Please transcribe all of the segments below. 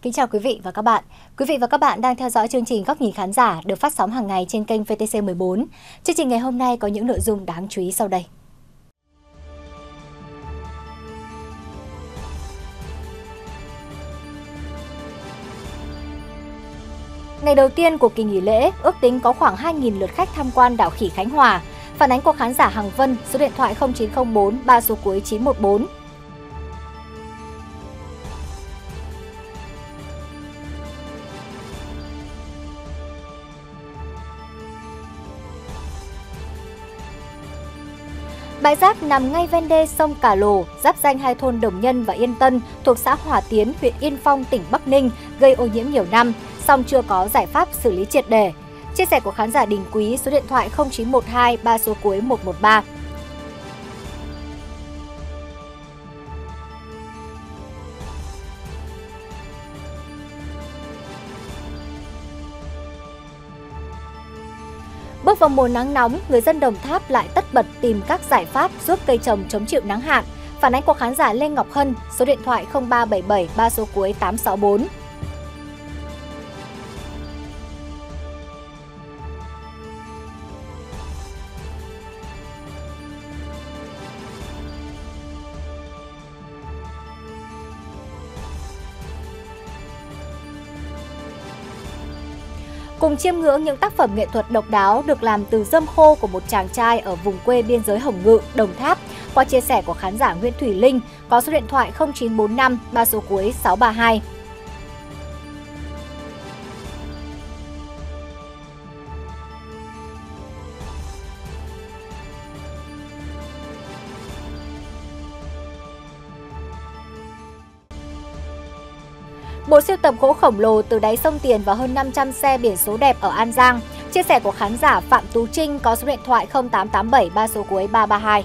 Kính chào quý vị và các bạn. Quý vị và các bạn đang theo dõi chương trình Góc nhìn khán giả được phát sóng hàng ngày trên kênh VTC 14. Chương trình ngày hôm nay có những nội dung đáng chú ý sau đây. Ngày đầu tiên của kỳ nghỉ lễ, ước tính có khoảng 2.000 lượt khách tham quan đảo khỉ Khánh Hòa. Phản ánh của khán giả Hằng Vân, số điện thoại 0904 3 số cuối 914. Bãi rác nằm ngay ven đê sông Cà Lồ, giáp ranh hai thôn Đồng Nhân và Yên Tân thuộc xã Hòa Tiến, huyện Yên Phong, tỉnh Bắc Ninh, gây ô nhiễm nhiều năm, song chưa có giải pháp xử lý triệt để. Chia sẻ của khán giả Đình Quý, số điện thoại 0912 3 số cuối 113. Bước vào mùa nắng nóng, người dân Đồng Tháp lại tất bật tìm các giải pháp giúp cây trồng chống chịu nắng hạn. Phản ánh của khán giả Lê Ngọc Hân, số điện thoại 0377 3 số cuối 864. Cùng chiêm ngưỡng những tác phẩm nghệ thuật độc đáo được làm từ rơm khô của một chàng trai ở vùng quê biên giới Hồng Ngự, Đồng Tháp, qua chia sẻ của khán giả Nguyễn Thủy Linh, có số điện thoại 0945 3 số cuối 632. Bộ sưu tập gỗ khổng lồ từ đáy sông Tiền và hơn 500 xe biển số đẹp ở An Giang. Chia sẻ của khán giả Phạm Tú Trinh, có số điện thoại 0887 3 số cuối 332.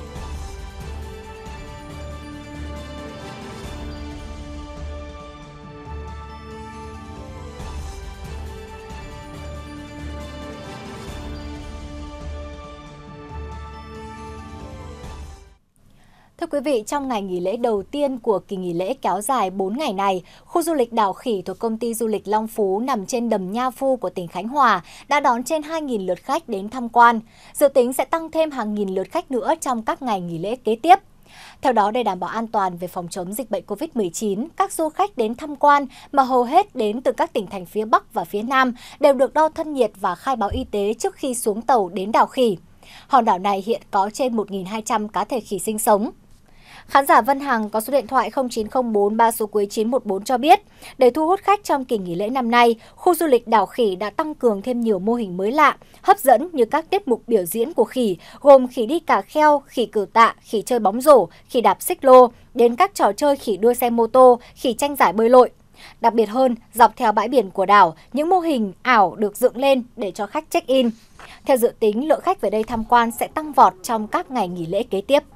Thưa quý vị, trong ngày nghỉ lễ đầu tiên của kỳ nghỉ lễ kéo dài 4 ngày này, khu du lịch đảo khỉ thuộc công ty du lịch Long Phú nằm trên đầm Nha Phu của tỉnh Khánh Hòa đã đón trên 2.000 lượt khách đến tham quan. Dự tính sẽ tăng thêm hàng nghìn lượt khách nữa trong các ngày nghỉ lễ kế tiếp. Theo đó, để đảm bảo an toàn về phòng chống dịch bệnh COVID-19, các du khách đến tham quan mà hầu hết đến từ các tỉnh thành phía Bắc và phía Nam đều được đo thân nhiệt và khai báo y tế trước khi xuống tàu đến đảo khỉ. Hòn đảo này hiện có trên 1.200 cá thể khỉ sinh sống. Khán giả Vân Hằng có số điện thoại 0904 3 số cuối 914 cho biết, để thu hút khách trong kỳ nghỉ lễ năm nay, khu du lịch đảo khỉ đã tăng cường thêm nhiều mô hình mới lạ, hấp dẫn như các tiết mục biểu diễn của khỉ, gồm khỉ đi cà kheo, khỉ cử tạ, khỉ chơi bóng rổ, khỉ đạp xích lô, đến các trò chơi khỉ đua xe mô tô, khỉ tranh giải bơi lội. Đặc biệt hơn, dọc theo bãi biển của đảo, những mô hình ảo được dựng lên để cho khách check-in. Theo dự tính, lượng khách về đây tham quan sẽ tăng vọt trong các ngày nghỉ lễ kế tiếp.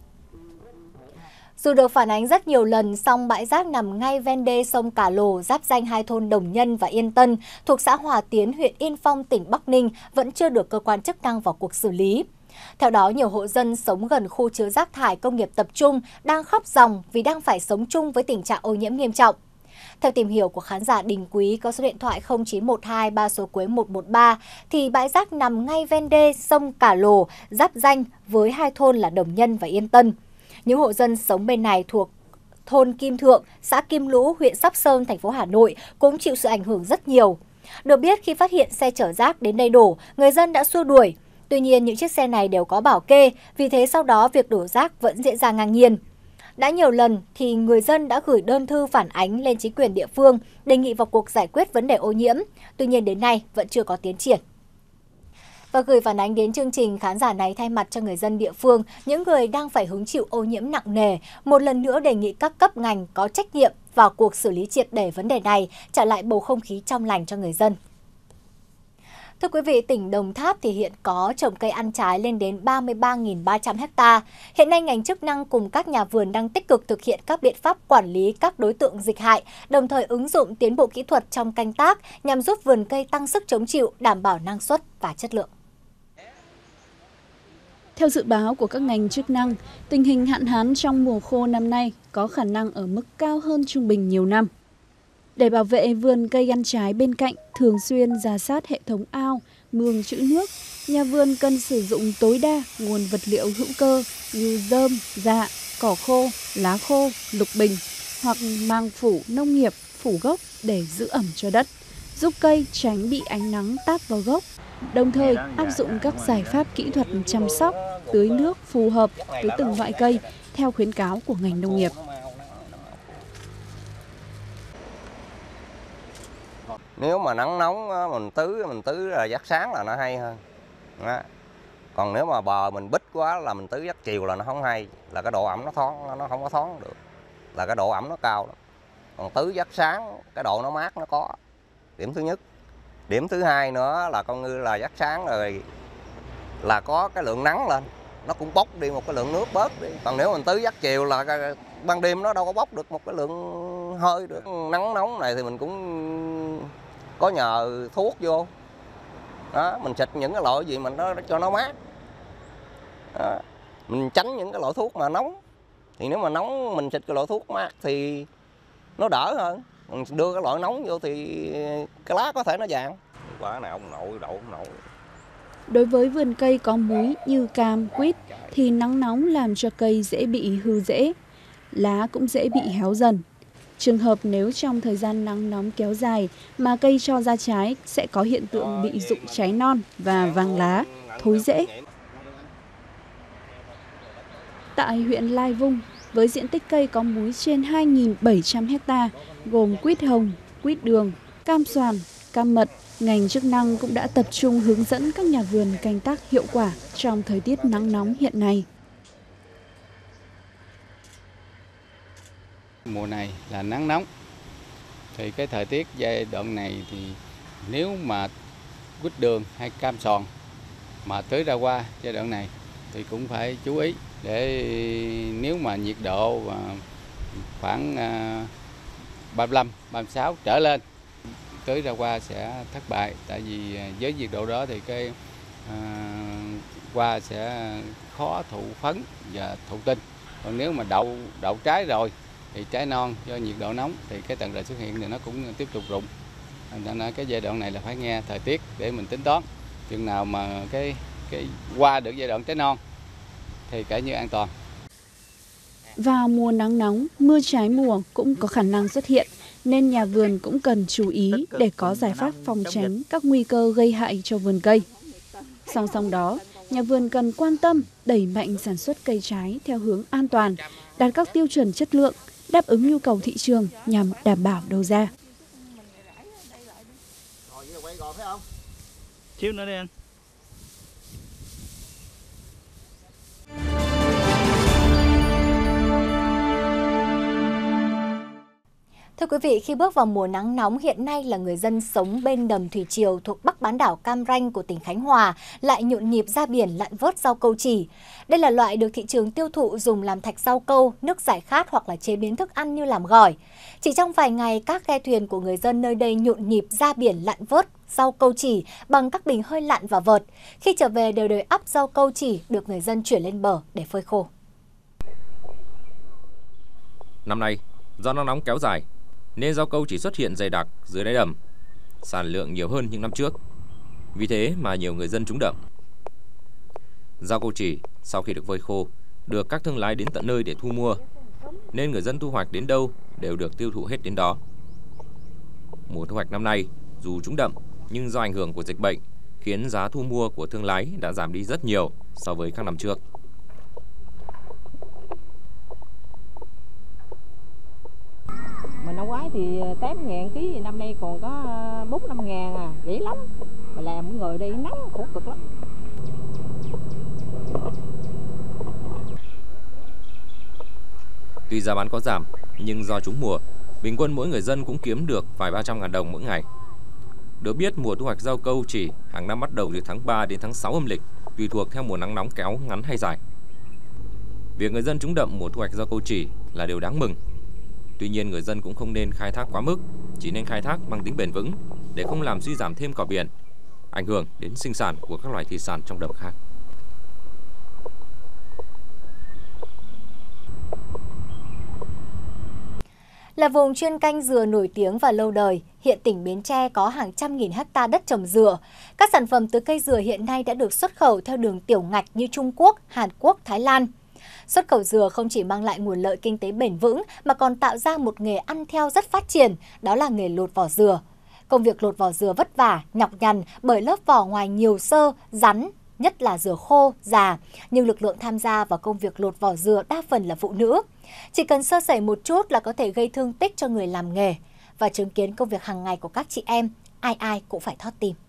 Dù được phản ánh rất nhiều lần, song bãi rác nằm ngay ven đê sông Cà Lồ, giáp ranh hai thôn Đồng Nhân và Yên Tân, thuộc xã Hòa Tiến, huyện Yên Phong, tỉnh Bắc Ninh, vẫn chưa được cơ quan chức năng vào cuộc xử lý. Theo đó, nhiều hộ dân sống gần khu chứa rác thải công nghiệp tập trung đang khóc ròng vì đang phải sống chung với tình trạng ô nhiễm nghiêm trọng. Theo tìm hiểu của khán giả Đình Quý có số điện thoại 0912 3 số cuối 113, thì bãi rác nằm ngay ven đê sông Cà Lồ, giáp ranh với hai thôn là Đồng Nhân và Yên Tân. Những hộ dân sống bên này thuộc thôn Kim Thượng, xã Kim Lũ, huyện Sóc Sơn, thành phố Hà Nội cũng chịu sự ảnh hưởng rất nhiều. Được biết, khi phát hiện xe chở rác đến đây đổ, người dân đã xua đuổi. Tuy nhiên, những chiếc xe này đều có bảo kê, vì thế sau đó việc đổ rác vẫn diễn ra ngang nhiên. Đã nhiều lần thì người dân đã gửi đơn thư phản ánh lên chính quyền địa phương, đề nghị vào cuộc giải quyết vấn đề ô nhiễm. Tuy nhiên đến nay vẫn chưa có tiến triển. Và gửi phản ánh đến chương trình, khán giả này thay mặt cho người dân địa phương, những người đang phải hứng chịu ô nhiễm nặng nề, một lần nữa đề nghị các cấp ngành có trách nhiệm vào cuộc xử lý triệt để vấn đề này, trả lại bầu không khí trong lành cho người dân. Thưa quý vị, tỉnh Đồng Tháp thì hiện có trồng cây ăn trái lên đến 33.300 ha. Hiện nay ngành chức năng cùng các nhà vườn đang tích cực thực hiện các biện pháp quản lý các đối tượng dịch hại, đồng thời ứng dụng tiến bộ kỹ thuật trong canh tác nhằm giúp vườn cây tăng sức chống chịu, đảm bảo năng suất và chất lượng. Theo dự báo của các ngành chức năng, tình hình hạn hán trong mùa khô năm nay có khả năng ở mức cao hơn trung bình nhiều năm. Để bảo vệ vườn cây ăn trái bên cạnh thường xuyên rà sát hệ thống ao, mương trữ nước, nhà vườn cần sử dụng tối đa nguồn vật liệu hữu cơ như rơm, rạ, cỏ khô, lá khô, lục bình hoặc màng phủ nông nghiệp, phủ gốc để giữ ẩm cho đất, giúp cây tránh bị ánh nắng táp vào gốc, đồng thời áp dụng các giải pháp kỹ thuật chăm sóc, tưới nước phù hợp với từng loại cây theo khuyến cáo của ngành nông nghiệp. Nếu mà nắng nóng mình tưới là giấc sáng là nó hay hơn. Đó. Còn nếu mà bờ mình bít quá là mình tưới giấc chiều là nó không hay, là cái độ ẩm nó thoáng, nó không có thoáng được, là cái độ ẩm nó cao lắm. Còn tưới giấc sáng cái độ nó mát nó có. Điểm thứ nhất. Điểm thứ hai nữa là con ngư là giấc sáng rồi là có cái lượng nắng lên, nó cũng bốc đi một cái lượng nước bớt đi. Còn nếu mình tưới giấc chiều là ban đêm nó đâu có bốc được một cái lượng hơi được. Nắng nóng này thì mình cũng có nhờ thuốc vô. Đó, mình xịt những cái loại gì mình nó cho nó mát. Đó, mình tránh những cái loại thuốc mà nóng. Thì nếu mà nóng mình xịt cái loại thuốc mát thì nó đỡ hơn. Mình đưa cái loại nóng vô thì cái lá có thể nó vàng. Quả này ông nội, đậu ông nội. Đối với vườn cây có múi như cam, quýt thì nắng nóng làm cho cây dễ bị hư rễ, lá cũng dễ bị héo dần. Trường hợp nếu trong thời gian nắng nóng kéo dài mà cây cho ra trái sẽ có hiện tượng bị rụng trái non và vàng lá, thối rễ. Tại huyện Lai Vung, với diện tích cây có múi trên 2.700 ha, gồm quýt hồng, quýt đường, cam xoàn, cam mật, ngành chức năng cũng đã tập trung hướng dẫn các nhà vườn canh tác hiệu quả trong thời tiết nắng nóng hiện nay. Mùa này là nắng nóng, thì cái thời tiết giai đoạn này thì nếu mà quýt đường hay cam xoàn mà tưới ra qua giai đoạn này thì cũng phải chú ý, để nếu mà nhiệt độ khoảng 35, 36 trở lên tưới ra qua sẽ thất bại, tại vì với nhiệt độ đó thì cái hoa sẽ khó thụ phấn và thụ tinh. Còn nếu mà đậu trái rồi thì trái non do nhiệt độ nóng thì cái tận rễ xuất hiện thì nó cũng tiếp tục rụng. Nên cái giai đoạn này là phải nghe thời tiết để mình tính toán chừng nào mà cái qua được giai đoạn trái non thì cả như an toàn. Vào mùa nắng nóng, mưa trái mùa cũng có khả năng xuất hiện, nên nhà vườn cũng cần chú ý để có giải pháp phòng tránh các nguy cơ gây hại cho vườn cây. Song song đó, nhà vườn cần quan tâm đẩy mạnh sản xuất cây trái theo hướng an toàn, đạt các tiêu chuẩn chất lượng, đáp ứng nhu cầu thị trường nhằm đảm bảo đầu ra. Xíu nữa đi anh. Thưa quý vị, khi bước vào mùa nắng nóng hiện nay là người dân sống bên đầm thủy triều thuộc Bắc bán đảo Cam Ranh của tỉnh Khánh Hòa lại nhộn nhịp ra biển lặn vớt rau câu chỉ. Đây là loại được thị trường tiêu thụ dùng làm thạch rau câu, nước giải khát hoặc là chế biến thức ăn như làm gỏi. Chỉ trong vài ngày, các ghe thuyền của người dân nơi đây nhộn nhịp ra biển lặn vớt rau câu chỉ bằng các bình hơi lặn và vợt. Khi trở về đều đầy ắp rau câu chỉ được người dân chuyển lên bờ để phơi khô. Năm nay, do nắng nóng kéo dài nên rau câu chỉ xuất hiện dày đặc dưới đáy đầm, sản lượng nhiều hơn những năm trước. Vì thế mà nhiều người dân trúng đậm. Rau câu chỉ sau khi được phơi khô được các thương lái đến tận nơi để thu mua, nên người dân thu hoạch đến đâu đều được tiêu thụ hết đến đó. Mùa thu hoạch năm nay dù trúng đậm nhưng do ảnh hưởng của dịch bệnh khiến giá thu mua của thương lái đã giảm đi rất nhiều so với các năm trước. Mà năm ngoái thì 8.000 kg, năm nay còn có 4-5 ngàn à, rẻ lắm. Mà làm mọi người đây nắng khổ cực lắm. Tuy giá bán có giảm nhưng do trúng mùa, bình quân mỗi người dân cũng kiếm được vài 300.000 đồng mỗi ngày. Được biết mùa thu hoạch rau câu chỉ hàng năm bắt đầu từ tháng 3 đến tháng 6 âm lịch, tùy thuộc theo mùa nắng nóng kéo ngắn hay dài. Việc người dân trúng đậm mùa thu hoạch rau câu chỉ là điều đáng mừng. Tuy nhiên người dân cũng không nên khai thác quá mức, chỉ nên khai thác mang tính bền vững để không làm suy giảm thêm cỏ biển, ảnh hưởng đến sinh sản của các loài thủy sản trong đầm khác. Là vùng chuyên canh dừa nổi tiếng và lâu đời, hiện tỉnh Bến Tre có hàng trăm nghìn hecta đất trồng dừa. Các sản phẩm từ cây dừa hiện nay đã được xuất khẩu theo đường tiểu ngạch như Trung Quốc, Hàn Quốc, Thái Lan. Xuất khẩu dừa không chỉ mang lại nguồn lợi kinh tế bền vững mà còn tạo ra một nghề ăn theo rất phát triển, đó là nghề lột vỏ dừa. Công việc lột vỏ dừa vất vả, nhọc nhằn bởi lớp vỏ ngoài nhiều xơ, rắn, nhất là dừa khô, già, nhưng lực lượng tham gia vào công việc lột vỏ dừa đa phần là phụ nữ. Chỉ cần sơ sẩy một chút là có thể gây thương tích cho người làm nghề. Và chứng kiến công việc hàng ngày của các chị em, ai ai cũng phải thót tim.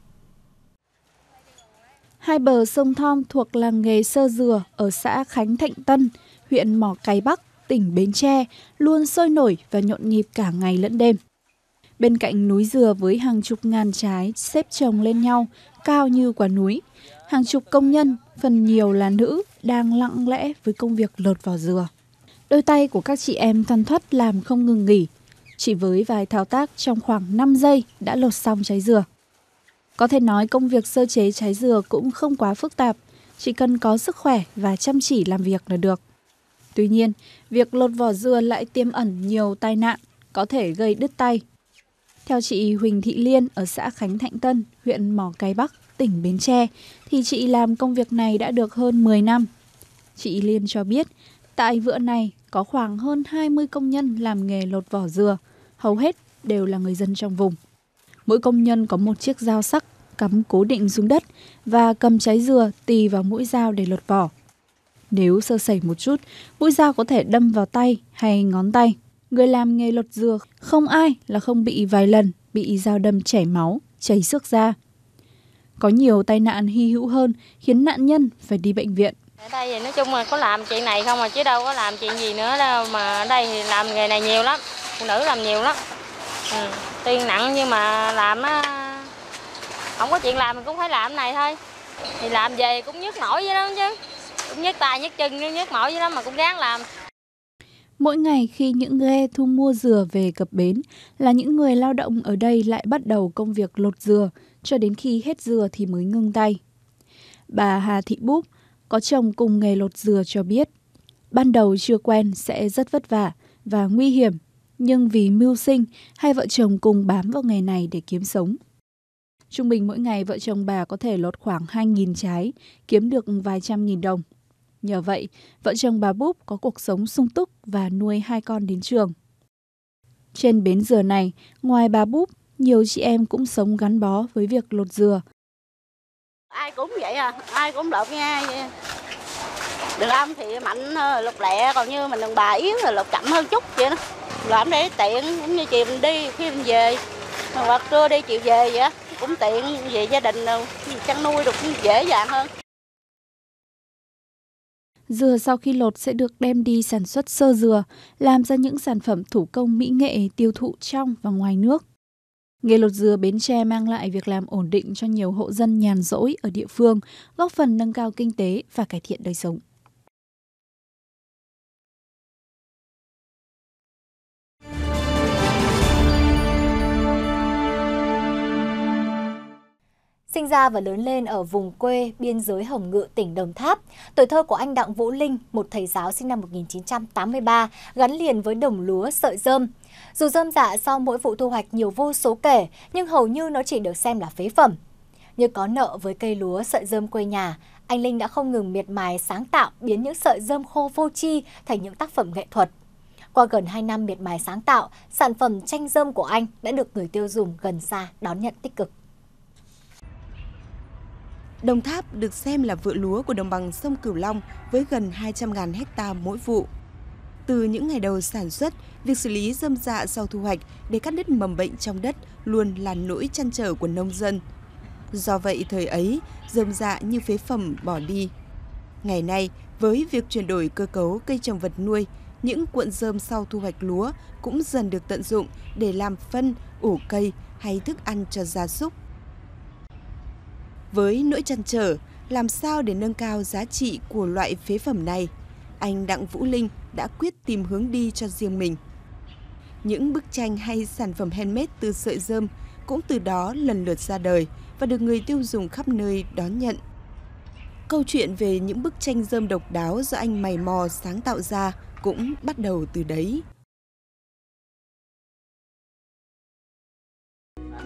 Hai bờ sông Thom thuộc làng nghề sơ dừa ở xã Khánh Thạnh Tân, huyện Mỏ Cày Bắc, tỉnh Bến Tre luôn sôi nổi và nhộn nhịp cả ngày lẫn đêm. Bên cạnh núi dừa với hàng chục ngàn trái xếp chồng lên nhau, cao như quả núi, hàng chục công nhân, phần nhiều là nữ, đang lặng lẽ với công việc lột vỏ dừa. Đôi tay của các chị em thoăn thoắt làm không ngừng nghỉ, chỉ với vài thao tác trong khoảng 5 giây đã lột xong trái dừa. Có thể nói công việc sơ chế trái dừa cũng không quá phức tạp, chỉ cần có sức khỏe và chăm chỉ làm việc là được. Tuy nhiên, việc lột vỏ dừa lại tiềm ẩn nhiều tai nạn, có thể gây đứt tay. Theo chị Huỳnh Thị Liên ở xã Khánh Thạnh Tân, huyện Mỏ Cày Bắc, tỉnh Bến Tre, thì chị làm công việc này đã được hơn 10 năm. Chị Liên cho biết, tại vựa này có khoảng hơn 20 công nhân làm nghề lột vỏ dừa, hầu hết đều là người dân trong vùng. Mỗi công nhân có một chiếc dao sắc cắm cố định xuống đất và cầm trái dừa tì vào mũi dao để lột vỏ. Nếu sơ sẩy một chút, mũi dao có thể đâm vào tay hay ngón tay. Người làm nghề lột dừa không ai là không bị vài lần bị dao đâm chảy máu, chảy xước da. Có nhiều tai nạn hy hữu hơn khiến nạn nhân phải đi bệnh viện. Ở đây thì nói chung là có làm chuyện này không chứ đâu có làm chuyện gì nữa đâu, mà ở đây thì làm nghề này nhiều lắm, phụ nữ làm nhiều lắm. Tuy nặng nhưng mà làm á, không có chuyện làm mình cũng phải làm này thôi. Thì làm về cũng nhức mỏi vậy đó chứ, cũng nhức tay nhức chân nhức mỏi vậy đó mà cũng ráng làm. Mỗi ngày khi những ghe thu mua dừa về cập bến là những người lao động ở đây lại bắt đầu công việc lột dừa, cho đến khi hết dừa thì mới ngưng tay. Bà Hà Thị Búp, có chồng cùng nghề lột dừa cho biết, ban đầu chưa quen sẽ rất vất vả và nguy hiểm, nhưng vì mưu sinh, hai vợ chồng cùng bám vào nghề này để kiếm sống. Trung bình mỗi ngày vợ chồng bà có thể lột khoảng 2.000 trái, kiếm được vài trăm nghìn đồng. Nhờ vậy, vợ chồng bà Búp có cuộc sống sung túc và nuôi 2 con đến trường. Trên bến dừa này, ngoài bà Búp, nhiều chị em cũng sống gắn bó với việc lột dừa. Ai cũng vậy à, ai cũng lột nha. Đường âm thì mạnh lột lẹ, còn như mình đàn bà yếu thì lột chậm hơn chút vậy đó. Làm để tiện, cũng như chiều mình đi, khi mình về, hoặc trưa đi chiều về vậy, cũng tiện về gia đình chăn nuôi được cũng dễ dàng hơn. Dừa sau khi lột sẽ được đem đi sản xuất sơ dừa, làm ra những sản phẩm thủ công mỹ nghệ tiêu thụ trong và ngoài nước. Nghề lột dừa Bến Tre mang lại việc làm ổn định cho nhiều hộ dân nhàn rỗi ở địa phương, góp phần nâng cao kinh tế và cải thiện đời sống. Sinh ra và lớn lên ở vùng quê biên giới Hồng Ngự, tỉnh Đồng Tháp, tuổi thơ của anh Đặng Vũ Linh, một thầy giáo sinh năm 1983, gắn liền với đồng lúa sợi rơm. Dù rơm rạ sau mỗi vụ thu hoạch nhiều vô số kể, nhưng hầu như nó chỉ được xem là phế phẩm. Như có nợ với cây lúa sợi rơm quê nhà, anh Linh đã không ngừng miệt mài sáng tạo biến những sợi rơm khô vô tri thành những tác phẩm nghệ thuật. Qua gần 2 năm miệt mài sáng tạo, sản phẩm tranh rơm của anh đã được người tiêu dùng gần xa đón nhận tích cực. Đồng Tháp được xem là vựa lúa của đồng bằng sông Cửu Long với gần 200.000 ha mỗi vụ. Từ những ngày đầu sản xuất, việc xử lý rơm rạ sau thu hoạch để cắt đứt mầm bệnh trong đất luôn là nỗi trăn trở của nông dân. Do vậy, thời ấy, rơm rạ như phế phẩm bỏ đi. Ngày nay, với việc chuyển đổi cơ cấu cây trồng vật nuôi, những cuộn rơm sau thu hoạch lúa cũng dần được tận dụng để làm phân, ủ cây hay thức ăn cho gia súc. Với nỗi trăn trở, làm sao để nâng cao giá trị của loại phế phẩm này, anh Đặng Vũ Linh đã quyết tìm hướng đi cho riêng mình. Những bức tranh hay sản phẩm handmade từ sợi rơm cũng từ đó lần lượt ra đời và được người tiêu dùng khắp nơi đón nhận. Câu chuyện về những bức tranh rơm độc đáo do anh mày mò sáng tạo ra cũng bắt đầu từ đấy.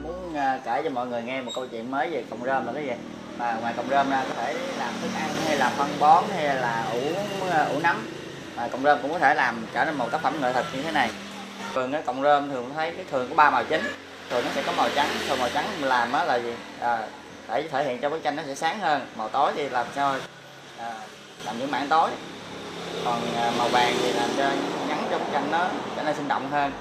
muốn kể cho mọi người nghe một câu chuyện mới về cọng rơm là cái gì. Và ngoài cọng rơm ra có thể làm thức ăn hay là phân bón hay là ủ nấm. Và cọng rơm cũng có thể làm trở nên một tác phẩm nghệ thuật như thế này. Thường cái cọng rơm thường thấy cái thường có 3 màu chính. Thường nó sẽ có màu trắng, còn màu trắng mình làm á là gì? Để thể hiện cho bức tranh nó sẽ sáng hơn. Màu tối thì làm sao làm những mảng tối. Còn màu vàng thì làm cho nhắn cho bức tranh nó trở nên sinh động hơn.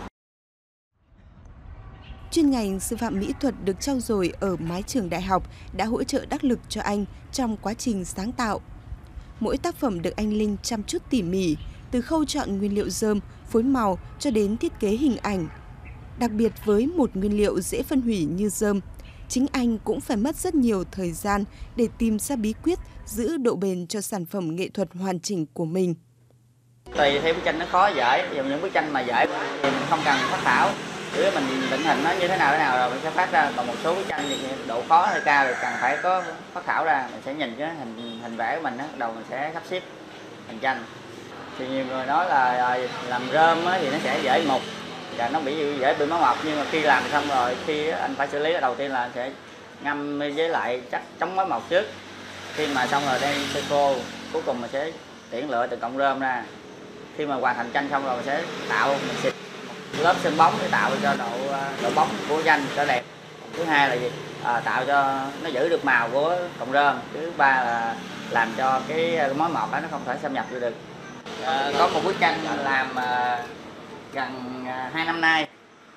Chuyên ngành sư phạm mỹ thuật được trau dồi ở mái trường đại học đã hỗ trợ đắc lực cho anh trong quá trình sáng tạo. Mỗi tác phẩm được anh Linh chăm chút tỉ mỉ, từ khâu chọn nguyên liệu rơm, phối màu cho đến thiết kế hình ảnh. Đặc biệt với một nguyên liệu dễ phân hủy như rơm, chính anh cũng phải mất rất nhiều thời gian để tìm ra bí quyết giữ độ bền cho sản phẩm nghệ thuật hoàn chỉnh của mình. Tùy theo bức tranh nó khó dễ, ví dụ những bức tranh mà dễ thì mình không cần phác thảo. Chỉ mình định hình nó như thế nào rồi mình sẽ phát ra. Còn một số bức tranh thì độ khó hơi cao thì cần phải có phác thảo ra. Mình sẽ nhìn cái hình vẽ của mình á, đầu mình sẽ sắp xếp hình tranh. Thì nhiều người nói là làm rơm thì nó sẽ dễ mục và nó dễ bị máu mọc, nhưng mà khi làm xong rồi, khi anh phải xử lý đầu tiên là anh sẽ ngâm với lại chất chống máu mọc trước. Khi mà xong rồi đây phơi khô, cuối cùng mình sẽ tuyển lựa từ cọng rơm ra. Khi mà hoàn thành tranh xong rồi mình sẽ mình xịt một lớp sơn bóng để tạo cho độ bóng của tranh cho đẹp. Thứ hai là gì? Tạo cho nó giữ được màu của cọng rơm. Thứ ba là làm cho cái mối mọt đó nó không thể xâm nhập được. Có một bức tranh làm gần 2 năm nay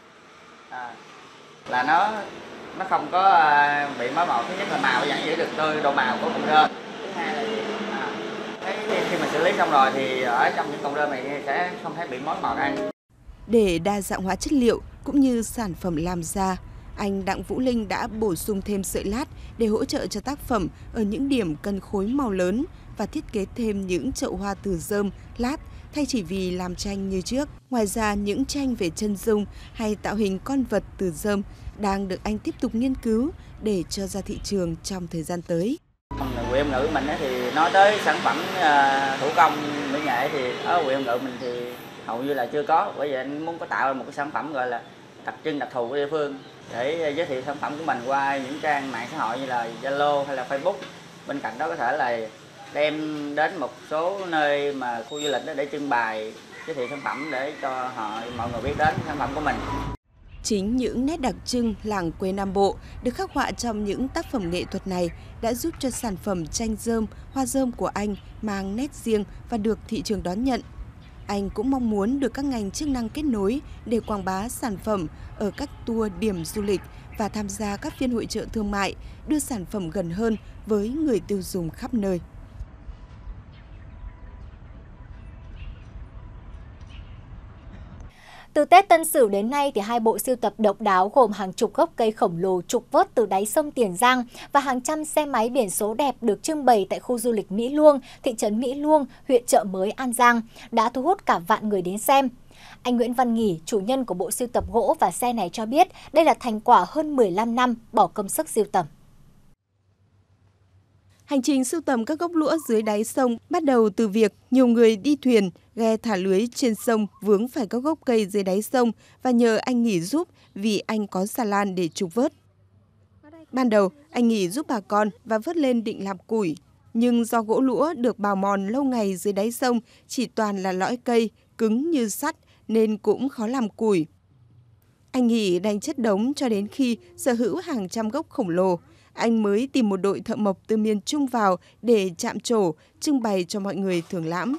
là nó không có bị mối mọt. Thứ nhất là màu vẫn giữ được độ màu của cọng rơm. Thứ hai là khi mà xử lý xong rồi thì ở trong những cọng rơm này sẽ không thấy bị mối mọt ăn. Để đa dạng hóa chất liệu cũng như sản phẩm làm ra, anh Đặng Vũ Linh đã bổ sung thêm sợi lát để hỗ trợ cho tác phẩm ở những điểm cân khối màu lớn và thiết kế thêm những chậu hoa từ rơm, lát thay chỉ vì làm tranh như trước. Ngoài ra, những tranh về chân dung hay tạo hình con vật từ rơm đang được anh tiếp tục nghiên cứu để cho ra thị trường trong thời gian tới. Huyện Hồng Ngự mình thì nói tới sản phẩm thủ công mỹ nghệ thì ở huyện Hồng Ngự mình thì hầu như là chưa có. Bởi vì anh muốn có tạo một cái sản phẩm gọi là đặc trưng đặc thù của địa phương để giới thiệu sản phẩm của mình qua những trang mạng xã hội như là Zalo hay là Facebook. Bên cạnh đó có thể là đem đến một số nơi mà khu du lịch đó để trưng bày giới thiệu sản phẩm để cho mọi người biết đến sản phẩm của mình. Chính những nét đặc trưng làng quê Nam Bộ được khắc họa trong những tác phẩm nghệ thuật này đã giúp cho sản phẩm tranh rơm, hoa rơm của anh mang nét riêng và được thị trường đón nhận. Anh cũng mong muốn được các ngành chức năng kết nối để quảng bá sản phẩm ở các tour điểm du lịch và tham gia các phiên hội chợ thương mại, đưa sản phẩm gần hơn với người tiêu dùng khắp nơi. Từ Tết Tân Sửu đến nay thì hai bộ sưu tập độc đáo gồm hàng chục gốc cây khổng lồ trục vớt từ đáy sông Tiền Giang và hàng trăm xe máy biển số đẹp được trưng bày tại khu du lịch Mỹ Luông, thị trấn Mỹ Luông, huyện Chợ Mới, An Giang đã thu hút cả vạn người đến xem. Anh Nguyễn Văn Nghỉ, chủ nhân của bộ sưu tập gỗ và xe này cho biết đây là thành quả hơn 15 năm bỏ công sức sưu tầm. Hành trình sưu tầm các gốc lũa dưới đáy sông bắt đầu từ việc nhiều người đi thuyền, ghe thả lưới trên sông vướng phải các gốc cây dưới đáy sông và nhờ anh Nghỉ giúp vì anh có xà lan để trục vớt. Ban đầu, anh Nghỉ giúp bà con và vớt lên định làm củi. Nhưng do gỗ lũa được bào mòn lâu ngày dưới đáy sông chỉ toàn là lõi cây, cứng như sắt nên cũng khó làm củi. Anh Nghỉ đành chất đống cho đến khi sở hữu hàng trăm gốc khổng lồ. Anh mới tìm một đội thợ mộc từ miền Trung vào để chạm trổ, trưng bày cho mọi người thưởng lãm.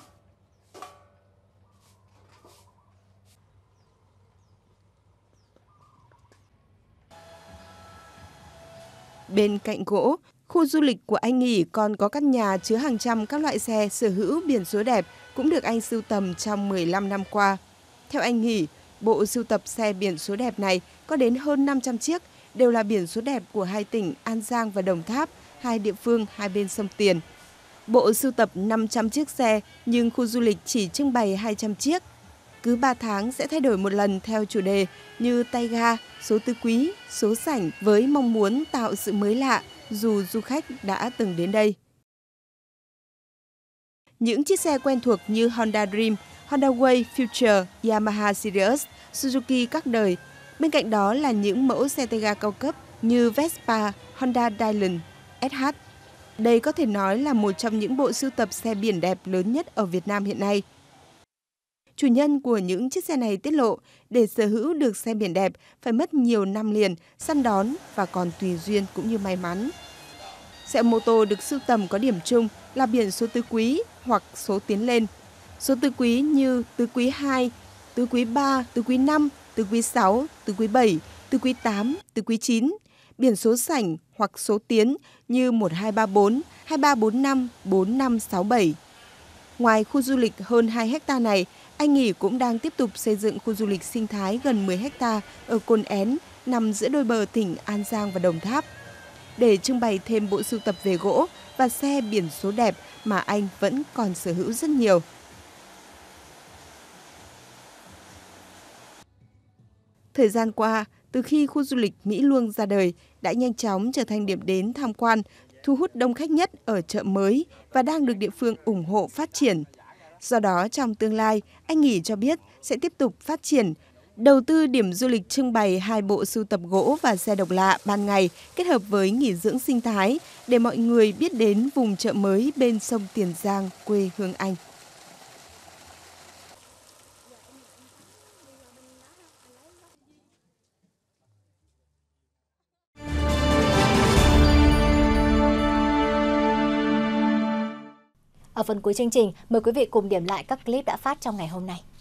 Bên cạnh gỗ, khu du lịch của anh Nghỉ còn có căn nhà chứa hàng trăm các loại xe sở hữu biển số đẹp cũng được anh sưu tầm trong 15 năm qua. Theo anh Nghỉ, bộ sưu tập xe biển số đẹp này có đến hơn 500 chiếc, đều là biển số đẹp của hai tỉnh An Giang và Đồng Tháp, hai địa phương hai bên sông Tiền. Bộ sưu tập 500 chiếc xe nhưng khu du lịch chỉ trưng bày 200 chiếc. Cứ 3 tháng sẽ thay đổi một lần theo chủ đề như tay ga, số tứ quý, số sảnh với mong muốn tạo sự mới lạ dù du khách đã từng đến đây. Những chiếc xe quen thuộc như Honda Dream, Honda Way, Future, Yamaha Sirius, Suzuki các đời Bên cạnh đó là những mẫu xe tay ga cao cấp như Vespa, Honda Dylan, SH. Đây có thể nói là một trong những bộ sưu tập xe biển đẹp lớn nhất ở Việt Nam hiện nay. Chủ nhân của những chiếc xe này tiết lộ, để sở hữu được xe biển đẹp phải mất nhiều năm liền, săn đón và còn tùy duyên cũng như may mắn. Xe mô tô được sưu tầm có điểm chung là biển số tứ quý hoặc số tiến lên. Số tứ quý như tứ quý 2, tứ quý 3, tứ quý 5, tứ quý 6, tứ quý 7, tứ quý 8, tứ quý 9. Biển số sảnh hoặc số tiến như 1234, 2345, 4567. Ngoài khu du lịch hơn 2 hectare này, anh Nghỉ cũng đang tiếp tục xây dựng khu du lịch sinh thái gần 10 hectare ở Cồn Én, nằm giữa đôi bờ tỉnh An Giang và Đồng Tháp, để trưng bày thêm bộ sưu tập về gỗ và xe biển số đẹp mà anh vẫn còn sở hữu rất nhiều. Thời gian qua, từ khi khu du lịch Mỹ Luông ra đời, đã nhanh chóng trở thành điểm đến tham quan, thu hút đông khách nhất ở chợ mới và đang được địa phương ủng hộ phát triển. Do đó, trong tương lai, anh Nghỉ cho biết sẽ tiếp tục phát triển, đầu tư điểm du lịch trưng bày 2 bộ sưu tập gỗ và xe độc lạ ban ngày kết hợp với nghỉ dưỡng sinh thái để mọi người biết đến vùng chợ mới bên sông Tiền Giang, quê hương anh. Ở phần cuối chương trình, mời quý vị cùng điểm lại các clip đã phát trong ngày hôm nay.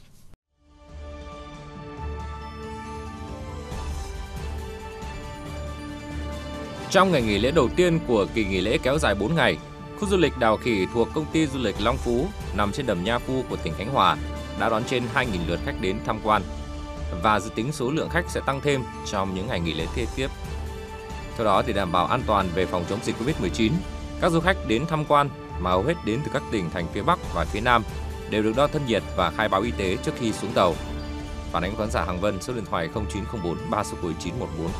Trong ngày nghỉ lễ đầu tiên của kỳ nghỉ lễ kéo dài 4 ngày, khu du lịch Đào Khỉ thuộc công ty du lịch Long Phú nằm trên đầm Nha Phu của tỉnh Khánh Hòa đã đón trên 2.000 lượt khách đến tham quan và dự tính số lượng khách sẽ tăng thêm trong những ngày nghỉ lễ kế tiếp. Theo đó, để đảm bảo an toàn về phòng chống dịch Covid-19, các du khách đến tham quan mà hầu hết đến từ các tỉnh thành phía Bắc và phía Nam đều được đo thân nhiệt và khai báo y tế trước khi xuống tàu. Phản ánh khán giả Hằng Vân, số điện thoại 0904 3 số cuối 914.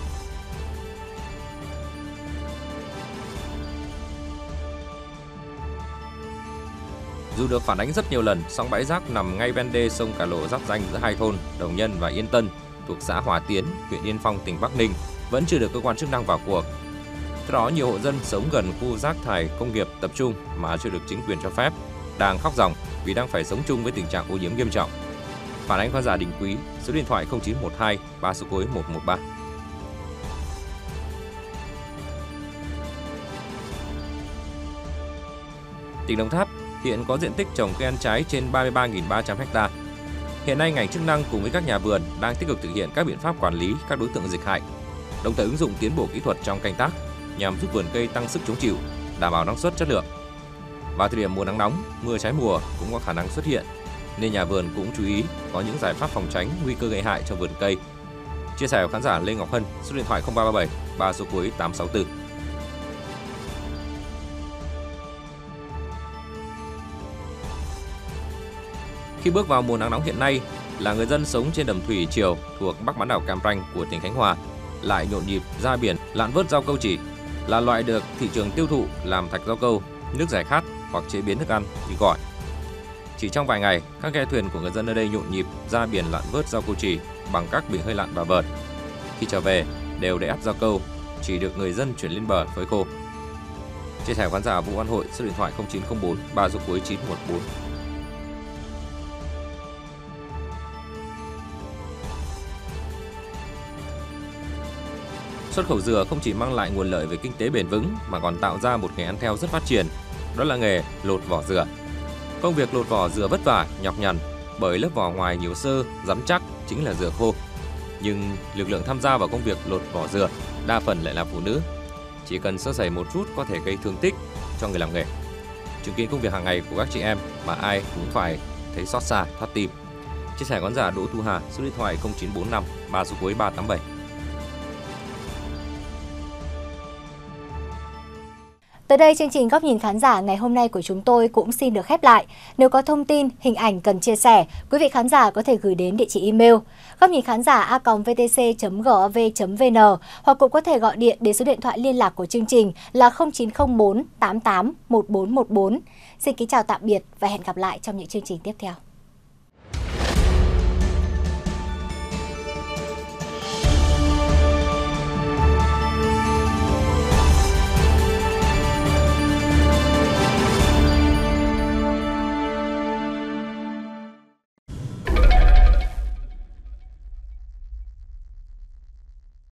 Dù được phản ánh rất nhiều lần, song bãi rác nằm ngay ven đê sông Cà Lộ giáp ranh giữa hai thôn Đồng Nhân và Yên Tân thuộc xã Hòa Tiến, huyện Yên Phong, tỉnh Bắc Ninh vẫn chưa được cơ quan chức năng vào cuộc. Theo đó, nhiều hộ dân sống gần khu rác thải công nghiệp tập trung mà chưa được chính quyền cho phép đang khóc ròng vì đang phải sống chung với tình trạng ô nhiễm nghiêm trọng. Phản ánh khán giả Đình Quý, số điện thoại 0912 3 số cuối 113. Tỉnh Đồng Tháp hiện có diện tích trồng cây ăn trái trên 33.300 ha. Hiện nay, ngành chức năng cùng với các nhà vườn đang tích cực thực hiện các biện pháp quản lý các đối tượng dịch hại, đồng thời ứng dụng tiến bộ kỹ thuật trong canh tác nhằm giúp vườn cây tăng sức chống chịu, đảm bảo năng suất chất lượng. Vào thời điểm mùa nắng nóng, mưa trái mùa cũng có khả năng xuất hiện, nên nhà vườn cũng chú ý có những giải pháp phòng tránh nguy cơ gây hại cho vườn cây. Chia sẻ của khán giả Lê Ngọc Hân, số điện thoại 0337 3 số cuối 864. Khi bước vào mùa nắng nóng hiện nay, là người dân sống trên đầm Thủy Triều thuộc Bắc bán đảo Cam Ranh của tỉnh Khánh Hòa lại nhộn nhịp ra biển lặn vớt rau câu chỉ, là loại được thị trường tiêu thụ làm thạch rau câu, nước giải khát hoặc chế biến thức ăn như gỏi. Chỉ trong vài ngày, các ghe thuyền của người dân ở đây nhộn nhịp ra biển lặn vớt rau câu chỉ bằng các bình hơi lặn và vợt. Khi trở về, đều để ắp rau câu, chỉ được người dân chuyển lên bờ phơi khô. Chia sẻ khán giả Vũ An Hội, số điện thoại 0904 3 số cuối 914. Xuất khẩu dừa không chỉ mang lại nguồn lợi về kinh tế bền vững mà còn tạo ra một nghề ăn theo rất phát triển, đó là nghề lột vỏ dừa. Công việc lột vỏ dừa vất vả, nhọc nhằn bởi lớp vỏ ngoài nhiều xơ, rắn chắc chính là dừa khô. Nhưng lực lượng tham gia vào công việc lột vỏ dừa đa phần lại là phụ nữ. Chỉ cần sơ sẩy một chút có thể gây thương tích cho người làm nghề. Chứng kiến công việc hàng ngày của các chị em mà ai cũng phải thấy xót xa, thắt tim. Chia sẻ khán giả Đỗ Thu Hà, số điện thoại 0945 3 số cuối 387. Tới đây, chương trình Góc nhìn khán giả ngày hôm nay của chúng tôi cũng xin được khép lại. Nếu có thông tin, hình ảnh cần chia sẻ, quý vị khán giả có thể gửi đến địa chỉ email góc nhìn khán giả a.vtc.gov.vn hoặc cũng có thể gọi điện đến số điện thoại liên lạc của chương trình là 0904 88 1414. Xin kính chào tạm biệt và hẹn gặp lại trong những chương trình tiếp theo.